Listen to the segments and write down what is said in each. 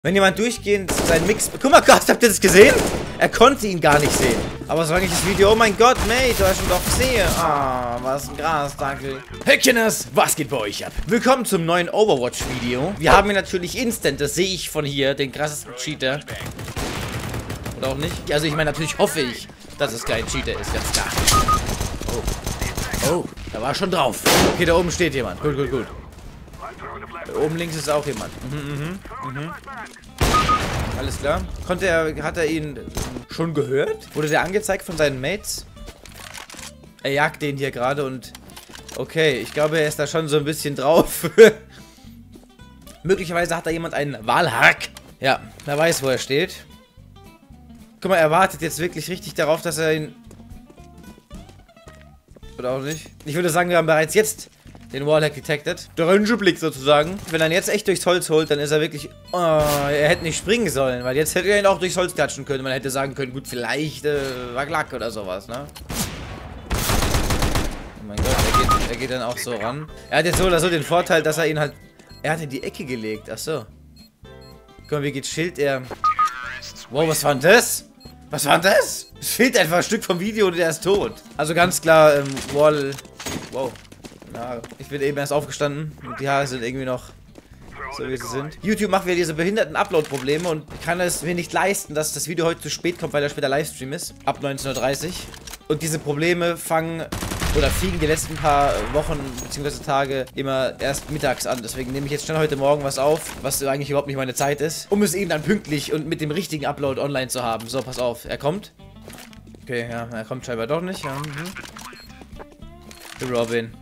Wenn jemand durchgehend seinen Mix... Guck mal, Gott, habt ihr das gesehen? Er konnte ihn gar nicht sehen. Aber solange ich das Video... Oh mein Gott, Mate, du hast ihn doch gesehen. Ah, was ein Gras, danke. Hey Kinders, was geht bei euch ab? Willkommen zum neuen Overwatch-Video. Wir haben hier natürlich Instant, das sehe ich von hier, den krassesten Cheater. Oder auch nicht? Also ich meine, natürlich hoffe ich, dass es kein Cheater ist, ganz klar. Oh, da war schon drauf. Okay, da oben steht jemand. Gut, gut, gut. Da oben links ist auch jemand. Alles klar. Hat er ihn schon gehört? Wurde der angezeigt von seinen Mates? Er jagt den hier gerade und... Okay, ich glaube, er ist da schon so ein bisschen drauf. Möglicherweise hat da jemand einen Walhack. Ja, er weiß, wo er steht. Guck mal, er wartet jetzt wirklich richtig darauf, dass er ihn... Oder auch nicht. Ich würde sagen, wir haben bereits jetzt den Wallhack detected. Der Rangeblick sozusagen. Wenn er ihn jetzt echt durchs Holz holt, dann ist er wirklich... Oh, er hätte nicht springen sollen, weil jetzt hätte er ihn auch durchs Holz klatschen können. Man hätte sagen können, gut, vielleicht war Glack oder sowas, ne? Oh mein Gott, er geht dann auch so ran. Er hat jetzt so oder so den Vorteil, dass er ihn halt... Er hat in die Ecke gelegt, ach so. Guck mal, wie geht Schild er... Wow, was war denn das? Was war denn das? Es fehlt einfach ein Stück vom Video und der ist tot. Also ganz klar, Wall... Wow. Na, ich bin eben erst aufgestanden und die Haare sind irgendwie noch so, wie sie sind. YouTube macht wieder diese behinderten Upload-Probleme und kann es mir nicht leisten, dass das Video heute zu spät kommt, weil da später Livestream ist. Ab 19:30 Uhr. Und diese Probleme fingen die letzten paar Wochen bzw. Tage immer erst mittags an. Deswegen nehme ich jetzt schon heute Morgen was auf, was eigentlich überhaupt nicht meine Zeit ist, um es eben dann pünktlich und mit dem richtigen Upload online zu haben. So, pass auf. Er kommt. Okay, ja, er kommt scheinbar doch nicht. Ja, Robin.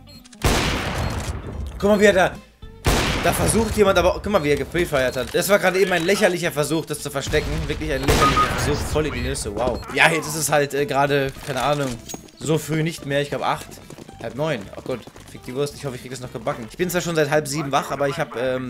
Guck mal, wie er da versucht jemand, aber guck mal, wie er geprefeiert hat. Das war gerade eben ein lächerlicher Versuch, das zu verstecken. Wirklich ein lächerlicher Versuch, voll in die Nüsse, wow. Ja, jetzt ist es halt gerade, keine Ahnung, so früh nicht mehr, ich glaube 8, halb 9. Oh Gott, fick die Wurst, ich hoffe, ich krieg das noch gebacken. Ich bin zwar schon seit halb 7 wach, aber ich habe,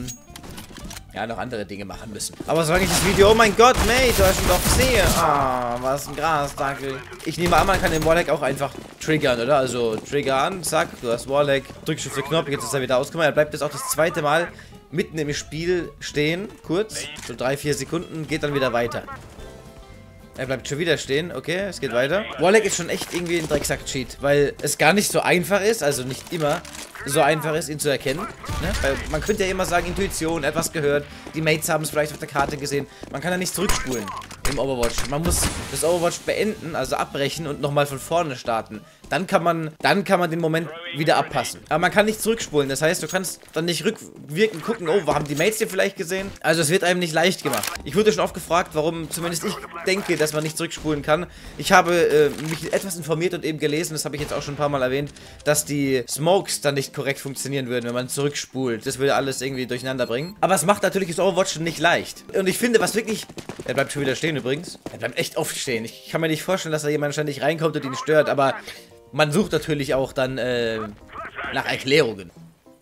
ja, noch andere Dinge machen müssen. Aber solange ich das Video... Oh mein Gott, Mate, du hast ihn doch gesehen. Ah, was ein Gras, danke. Ich nehme an, man kann den Wallhack auch einfach triggern, oder? Also, Trigger an, zack, du hast Wallhack, drückst auf den Knopf, jetzt ist er wieder ausgemacht. Er bleibt jetzt auch das zweite Mal mitten im Spiel stehen, kurz, so 3-4 Sekunden, geht dann wieder weiter. Er bleibt schon wieder stehen, okay, es geht weiter. Wallhack ist schon echt irgendwie ein Drecksack-Cheat, weil es gar nicht so einfach ist, also nicht immer so einfach ist, ihn zu erkennen. Ne? Weil man könnte ja immer sagen, Intuition, etwas gehört, die Mates haben es vielleicht auf der Karte gesehen. Man kann ja nicht zurückspulen im Overwatch. Man muss das Overwatch beenden, also abbrechen und nochmal von vorne starten. Dann kann man den Moment wieder abpassen. Aber man kann nicht zurückspulen, das heißt, du kannst dann nicht rückwirkend gucken, oh, wo haben die Mates den vielleicht gesehen? Also es wird einem nicht leicht gemacht. Ich wurde schon oft gefragt, warum zumindest ich denke, dass man nicht zurückspulen kann. Ich habe mich etwas informiert und eben gelesen, das habe ich jetzt auch schon ein paar Mal erwähnt, dass die Smokes dann nicht korrekt funktionieren würden, wenn man zurückspult. Das würde alles irgendwie durcheinander bringen. Aber es macht natürlich das Overwatch nicht leicht. Und ich finde, was wirklich... Er bleibt schon wieder stehen übrigens. Er bleibt echt oft stehen. Ich kann mir nicht vorstellen, dass da jemand ständig reinkommt und ihn stört, aber man sucht natürlich auch dann nach Erklärungen.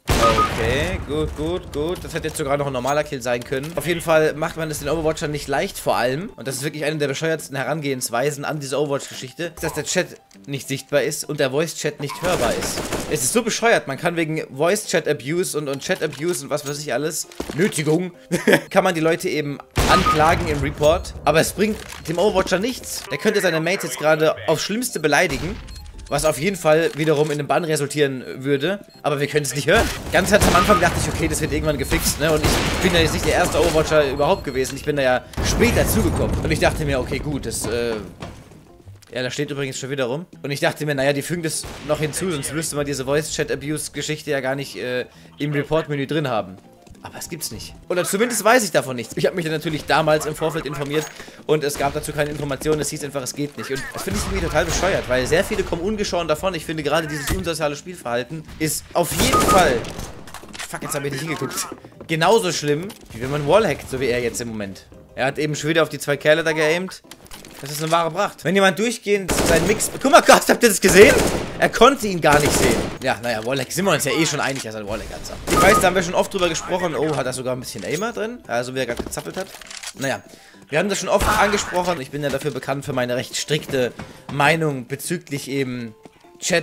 Okay, gut. Das hätte jetzt sogar noch ein normaler Kill sein können. Auf jeden Fall macht man es den Overwatchern nicht leicht, vor allem, und das ist wirklich eine der bescheuertsten Herangehensweisen an diese Overwatch-Geschichte, dass der Chat nicht sichtbar ist und der Voice-Chat nicht hörbar ist. Es ist so bescheuert, man kann wegen Voice-Chat-Abuse und Chat-Abuse und was weiß ich alles, Nötigung, kann man die Leute eben anklagen im Report, aber es bringt dem Overwatcher nichts. Der könnte seine Mates jetzt gerade aufs Schlimmste beleidigen, was auf jeden Fall wiederum in einem Bann resultieren würde. Aber wir können es nicht hören. Ganz am Anfang dachte ich, okay, das wird irgendwann gefixt, ne? Und ich bin ja jetzt nicht der erste Overwatcher überhaupt gewesen. Ich bin da ja später zugekommen. Und ich dachte mir, okay, gut, das, ja, da steht übrigens schon wieder rum. Und ich dachte mir, naja, die fügen das noch hinzu, sonst müsste man diese Voice-Chat-Abuse-Geschichte ja gar nicht im Report-Menü drin haben. Aber es gibt's nicht. Oder zumindest weiß ich davon nichts. Ich habe mich dann natürlich damals im Vorfeld informiert und es gab dazu keine Informationen. Es hieß einfach, es geht nicht. Und das finde ich irgendwie total bescheuert, weil sehr viele kommen ungeschoren davon. Ich finde gerade dieses unsoziale Spielverhalten ist auf jeden Fall... Fuck, jetzt habe ich nicht hingeguckt. Genauso schlimm, wie wenn man Wallhackt, so wie er jetzt im Moment. Er hat eben schon wieder auf die 2 Kerle da geaimt. Das ist eine wahre Pracht. Wenn jemand durchgehend seinen Mix... Guck mal, Gott, habt ihr das gesehen? Er konnte ihn gar nicht sehen. Ja, naja, Wallhack sind wir uns ja eh schon einig, dass er ein Wallhack hat. Ich weiß, da haben wir schon oft drüber gesprochen. Oh, hat er sogar ein bisschen Aimer drin? Also wie er gerade gezappelt hat. Naja, wir haben das schon oft angesprochen. Ich bin ja dafür bekannt für meine recht strikte Meinung bezüglich eben Chat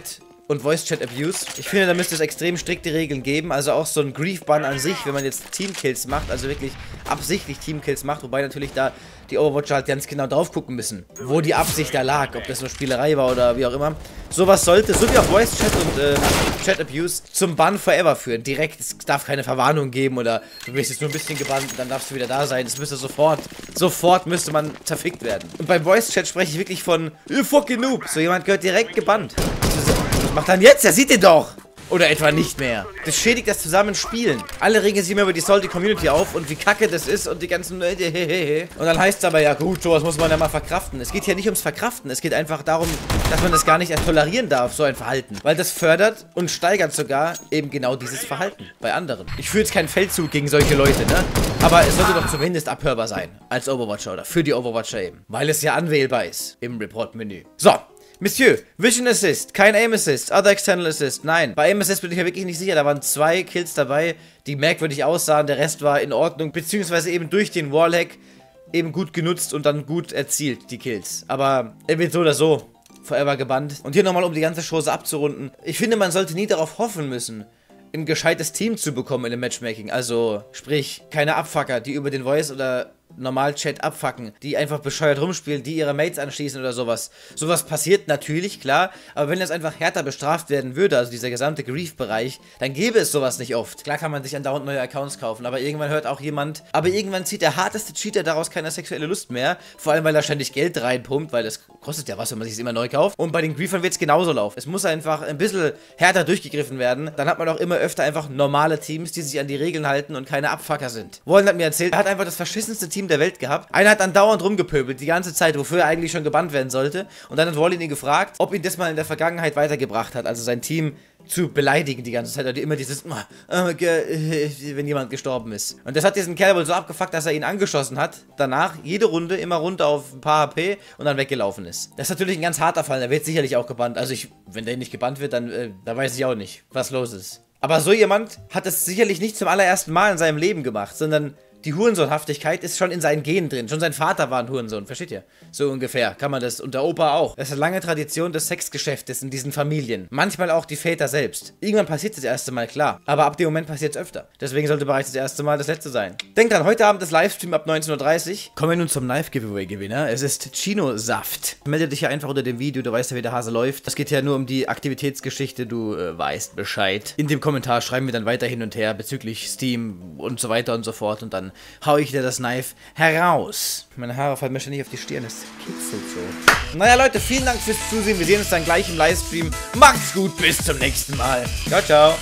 und Voice Chat Abuse. Ich finde, da müsste es extrem strikte Regeln geben. Also auch so ein Grief-Ban an sich, wenn man jetzt Teamkills macht, also wirklich absichtlich Teamkills macht, wobei natürlich da die Overwatcher halt ganz genau drauf gucken müssen, wo die Absicht da lag, ob das nur Spielerei war oder wie auch immer. Sowas sollte, so wie auch Voice Chat und Chat Abuse, zum Ban forever führen. Direkt, es darf keine Verwarnung geben oder du wirst jetzt nur ein bisschen gebannt, dann darfst du wieder da sein. Es müsste sofort müsste man zerfickt werden. Und beim Voice Chat spreche ich wirklich von you fucking noob. So jemand gehört direkt gebannt. Was macht dann jetzt? Er sieht den doch. Oder etwa nicht mehr. Das schädigt das Zusammenspielen. Alle regen sich immer über die Salty Community auf und wie kacke das ist und die ganzen und dann heißt es aber, ja gut, sowas muss man ja mal verkraften. Es geht hier nicht ums Verkraften. Es geht einfach darum, dass man das gar nicht erst tolerieren darf, so ein Verhalten. Weil das fördert und steigert sogar eben genau dieses Verhalten bei anderen. Ich führe jetzt keinen Feldzug gegen solche Leute, ne? Aber es sollte doch zumindest abhörbar sein. Als Overwatcher oder für die Overwatcher eben. Weil es ja anwählbar ist im Report-Menü. So. Monsieur, Vision Assist, kein Aim Assist, Other External Assist, nein. Bei Aim Assist bin ich ja wirklich nicht sicher, da waren 2 Kills dabei, die merkwürdig aussahen, der Rest war in Ordnung, beziehungsweise eben durch den Wallhack eben gut genutzt und dann gut erzielt, die Kills. Aber er wird so oder so forever gebannt. Und hier nochmal, um die ganze Chose abzurunden, ich finde, man sollte nie darauf hoffen müssen, ein gescheites Team zu bekommen in dem Matchmaking. Also, sprich, keine Abfucker, die über den Voice oder Normal-Chat abfacken, die einfach bescheuert rumspielen, die ihre Mates anschließen oder sowas. Sowas passiert natürlich, klar, aber wenn das einfach härter bestraft werden würde, also dieser gesamte Grief-Bereich, dann gäbe es sowas nicht oft. Klar kann man sich andauernd neue Accounts kaufen, aber irgendwann hört auch jemand, aber irgendwann zieht der harteste Cheater daraus keine sexuelle Lust mehr, vor allem, weil er ständig Geld reinpumpt, weil das kostet ja was, wenn man sich es immer neu kauft. Und bei den Griefern wird es genauso laufen. Es muss einfach ein bisschen härter durchgegriffen werden, dann hat man auch immer öfter einfach normale Teams, die sich an die Regeln halten und keine Abfucker sind. Wallen hat mir erzählt, er hat einfach das verschissenste Team der Welt gehabt. Einer hat andauernd rumgepöbelt, die ganze Zeit, wofür er eigentlich schon gebannt werden sollte. Und dann hat Wally ihn gefragt, ob ihn das mal in der Vergangenheit weitergebracht hat, also sein Team zu beleidigen die ganze Zeit, oder immer dieses, wenn jemand gestorben ist. Und das hat diesen Kerl wohl so abgefuckt, dass er ihn angeschossen hat, danach jede Runde immer runter auf ein paar HP und dann weggelaufen ist. Das ist natürlich ein ganz harter Fall, der wird sicherlich auch gebannt. Also wenn der nicht gebannt wird, dann da weiß ich auch nicht, was los ist. Aber so jemand hat es sicherlich nicht zum allerersten Mal in seinem Leben gemacht, sondern die Hurensohnhaftigkeit ist schon in seinen Genen drin. Schon sein Vater war ein Hurensohn, versteht ihr? So ungefähr kann man das, und der Opa auch. Das ist eine lange Tradition des Sexgeschäftes in diesen Familien. Manchmal auch die Väter selbst. Irgendwann passiert es das erste Mal, klar. Aber ab dem Moment passiert es öfter. Deswegen sollte bereits das erste Mal das letzte sein. Denkt dran, heute Abend ist Livestream ab 19:30 Uhr. Kommen wir nun zum Live-Giveaway-Gewinner. Es ist Chino-Saft. Melde dich ja einfach unter dem Video, du weißt ja, wie der Hase läuft. Es geht ja nur um die Aktivitätsgeschichte, du weißt Bescheid. In dem Kommentar schreiben wir dann weiter hin und her bezüglich Steam und so weiter und so fort und dann hau ich dir das Knife heraus. Meine Haare fallen mir ständig auf die Stirn, das kitzelt so. Naja Leute, vielen Dank fürs Zusehen. Wir sehen uns dann gleich im Livestream. Macht's gut, bis zum nächsten Mal. Ciao, ciao.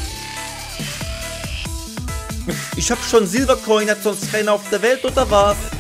Ich hab schon Silbercoin, hat sonst keiner auf der Welt, oder was?